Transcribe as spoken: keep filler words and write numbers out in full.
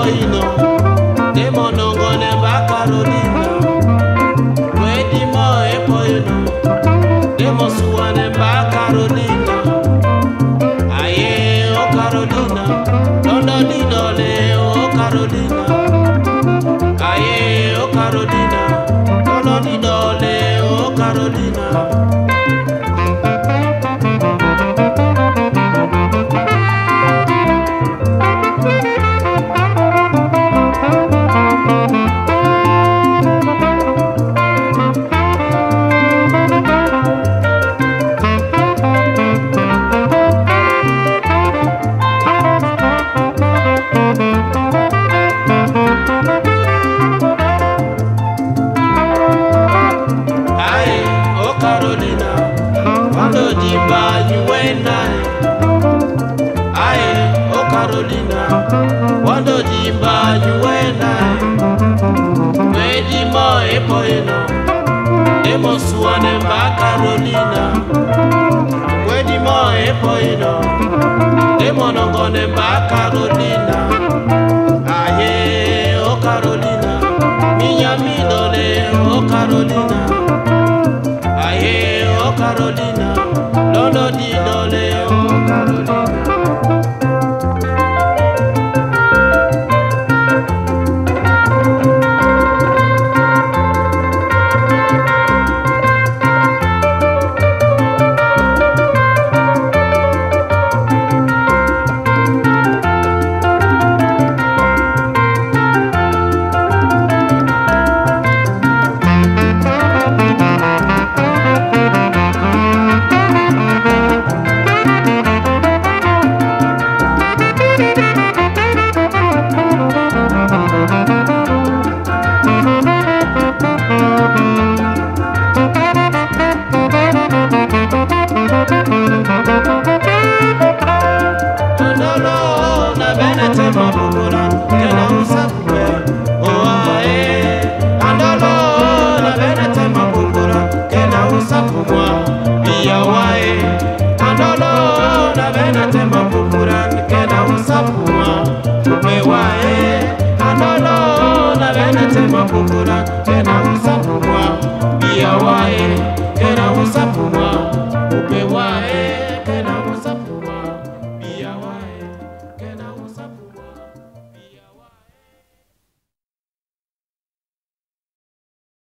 poino demo nongone ba Carolina wedi mo e poino demo suane ba Carolina aye o Carolina dondo di dole o Carolina aye o Carolina dondo di dole o Carolina. Carolina, quando ti bagni uenai. Aye, oh Carolina, quando ti bagni uenai. Vedi mo e poi no, demo suone ba Carolina. Vedi mo e poi no, demo non gone ba Carolina. Aye, oh Carolina, mia minole, oh Carolina. Aye, oh Carolina, dondo di dole, oh Carolina. Andolo, la vena te ma pupura, que na usa